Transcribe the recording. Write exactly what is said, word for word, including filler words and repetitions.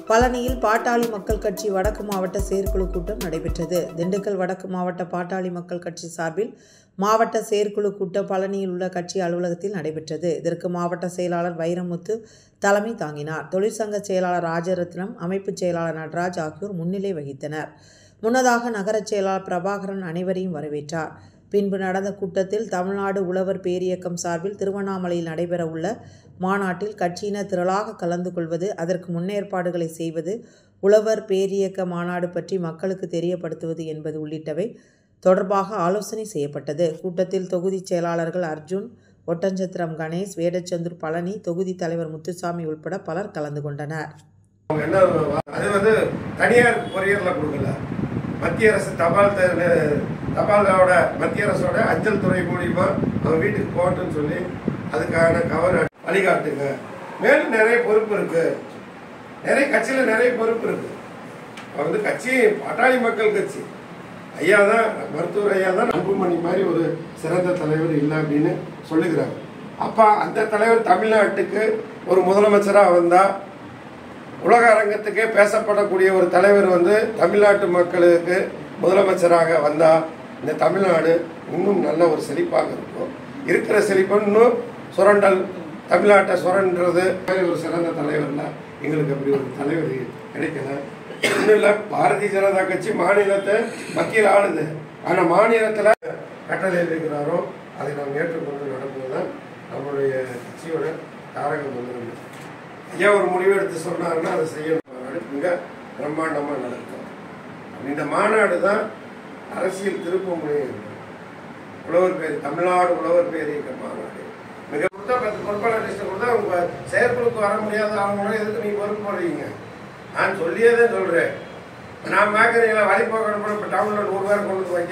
பழனியில் பாட்டாளி மக்கள் கட்சி வடக்கு மாவட்ட செயற்குழு கூட்டம் நடைபெற்றது. திண்டுக்கல் வடக்கு மாவட்ட பாட்டாளி மக்கள் கட்சி சார்பில் மாவட்ட செயற்குழு கூட்டம் பழனியில் உள்ள கட்சி அலுவலகத்தில் நடைபெற்றது. இதற்கு மாவட்ட செயலாளர் வைரமுத்து தலைமை தாங்கினார். தொழிற்சங்க செயலாளர் ராஜரத்னம், அமைப்பு செயலாளர் நடராஜ் ஆகியோர் முன்னிலை வகித்தனர். முன்னதாக நகர செயலாளர் பிரபாகரன் அனைவரையும் வரவேற்றார். பின்பு நடந்த கூட்டத்தில் தமிழ்நாடு உழவர் பேரியக்கம் சார்பில் திருவண்ணாமலையில் நடைபெற உள்ள மாநாட்டில் கட்சியினர் திரளாக கலந்து கொள்வது, அதற்கு முன்னேற்பாடுகளை செய்வது, உழவர் பேரியக்க மாநாடு பற்றி மக்களுக்கு தெரியப்படுத்துவது என்பது உள்ளிட்டவை தொடர்பாக ஆலோசனை செய்யப்பட்டது. கூட்டத்தில் தொகுதி செயலாளர்கள் அர்ஜுன், ஒட்டஞ்சத்திரம் கணேஷ், வேடச்சந்தூர் பழனி, தொகுதி தலைவர் முத்துசாமி உட்பட பலர் கலந்து கொண்டனர். அது வந்து தனியார் கொரியர்ல கொடுக்கல, மத்திய அரசு தபால் தபாலோட மத்திய அரசோட அஞ்சல் துறை மூலியமா அவங்க வீட்டுக்கு போகட்டுன்னு சொல்லி அதுக்கான கவர் வழிகாட்டுங்க. மேலும் நிறைய பொறுப்பு இருக்கு, நிறைய கட்சியில நிறைய பொறுப்பு இருக்கு. வந்து கட்சி பாட்டாளி மக்கள் கட்சி ஐயா தான், மருத்துவர் ஐயா தான் அன்புமணி மாதிரி ஒரு சிறந்த தலைவர் இல்லை அப்படின்னு சொல்லுகிறாங்க. அப்ப அந்த தலைவர் தமிழ்நாட்டுக்கு ஒரு முதலமைச்சராக வந்தா, உலக அரங்கத்துக்கே பேசப்படக்கூடிய ஒரு தலைவர் வந்து தமிழ்நாட்டு மக்களுக்கு முதலமைச்சராக வந்தா இந்த தமிழ்நாடு இன்னும் நல்ல ஒரு செழிப்பாக இருக்கும். இருக்கிற செழிப்பு இன்னும் சுரண்டல், தமிழ்நாட்டை சுரண்டது ஒரு சிறந்த தலைவர்ல எங்களுக்கு அப்படி ஒரு தலைவர் கிடைக்கல. இன்னும் இல்லை, பாரதிய ஜனதா கட்சி மாநிலத்தை மத்தியில் ஆளுது, ஆனால் மாநிலத்தில் கட்டளை இருக்கிறாரோ அதை நாம் ஏற்றுக்கொண்டு நடப்பதுதான் நம்மளுடைய கட்சியோட தாரக மந்திரம். ஐயா ஒரு முடிவு எடுத்து சொன்னாருன்னா அதை செய்யணும். மிக பிரம்மாண்டமாக நடக்கும். இந்த மாநாடு தான் அரசியல் திருப்பு முனையம். உழவர் பேர் தமிழ்நாடு உழவர் பேரியக்க மாநாடு மிக கொடுத்தா பத்து பொறுப்பாளர் லிஸ்ட்டை கொடுத்தா உங்க செயற்குழுக்கு வர முடியாத அவங்கள எதுக்கு நீங்க பொறுப்பு போடுறீங்க? நான் சொல்லியே தான் சொல்றேன். நான் மேக்கரிங்களா வழிபோக்கணும், இப்போ டவுன்ல நூறு பேர் கொண்டு வைக்க